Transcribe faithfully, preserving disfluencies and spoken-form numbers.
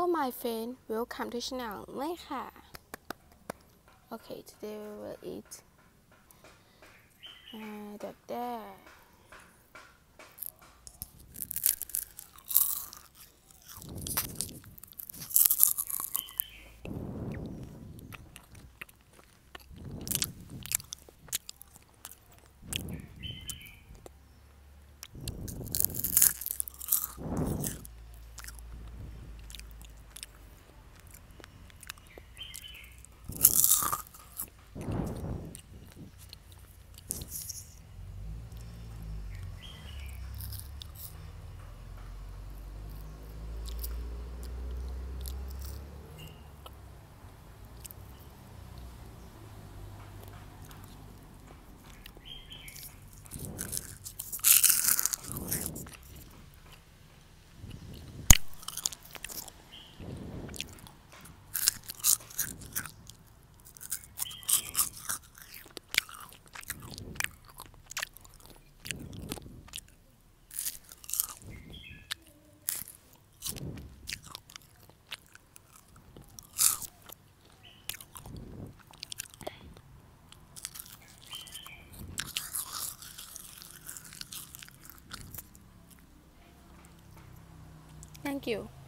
Hello my friend, welcome to channel เลยค่ะ Okay, today we will eat uh, the dare. Thank you.